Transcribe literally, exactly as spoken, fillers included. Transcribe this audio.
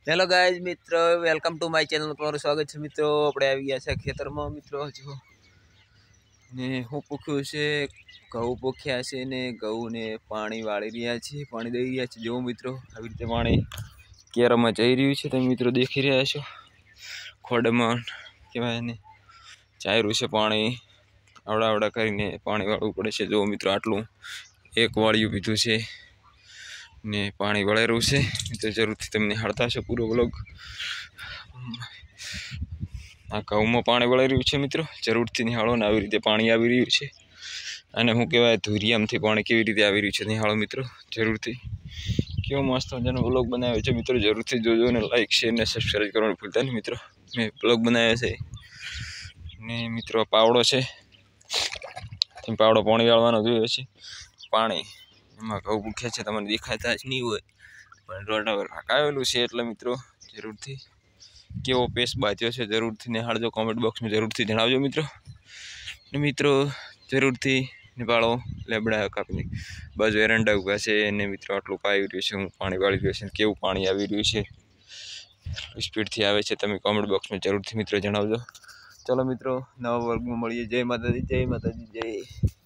Hello guys मित्रों, welcome to my channel. તમારું સ્વાગત છે મિત્રો। આપણે આવી ગયા છે ખેતરમાં મિત્રો। જો ને હું પોખ્યું છે, ઘઉં પોખ્યા છે ને ઘઉંને પાણી વાળી રહ્યા છે, પાણી દઈ રહ્યા છે। જો મિત્રો આવી રીતે પાણી કેરામાં જઈ રહ્યું છે, તમે મિત્રો દેખી રહ્યા છો। ખોડમાં કહેવાય ને ચાયરું છે, પાણી આવડા આવડા કરીને પાણી વાળવું પડે છે। જો મિત્રો આટલું એક વાળિયું પીધું છે ને પાણી વળેરું છે, તો જરૂરથી તમને હાડતા છે પૂરો વ્લોગ। આ ઘઉંમાં પાણી વળી રહ્યું છે મિત્રો, જરૂરથી નિહાળો ને આવી રીતે પાણી આવી રહ્યું છે। અને શું કહેવાય ધુરિયામથી પાણી કેવી રીતે આવી રહ્યું છે નિહાળો મિત્રો જરૂરથી। કેવો મસ્ત મજાનો વ્લોગ બનાવ્યો છે મિત્રો, જરૂરથી જોજો અને લાઈક શેર ને સબસ્ક્રાઈબ કરવાનું ભૂલતા નહીં મિત્રો। મેં વ્લોગ બનાવ્યો છે ને મિત્રો પાવડો છે, પાવડો પાણી વાળવાનો જોયો છે। પાણી એમાં ઘઉં ભૂખ્યા છે, તમને દેખાતા જ નહીં હોય પણ રોડ પર હકાવેલું છે એટલે મિત્રો જરૂરથી કેવો પેસ બાજ્યો છે જરૂરથી નિહાળજો। કોમેન્ટ બોક્સમાં જરૂરથી જણાવજો મિત્રો। ને મિત્રો જરૂરથી નિભાળો લેબડા કાપીને બાજુ એરંડા ઉભા છે અને મિત્રો આટલું પાઈ રહ્યું છે, હું પાણી વાળી રહ્યું છે, કેવું પાણી આવી રહ્યું છે, સ્પીડથી આવે છે, તમે કોમેન્ટ બોક્સમાં જરૂરથી મિત્રો જણાવજો। ચલો મિત્રો નવા વર્ગમાં મળીએ। જય માતાજી, જય માતાજી, જય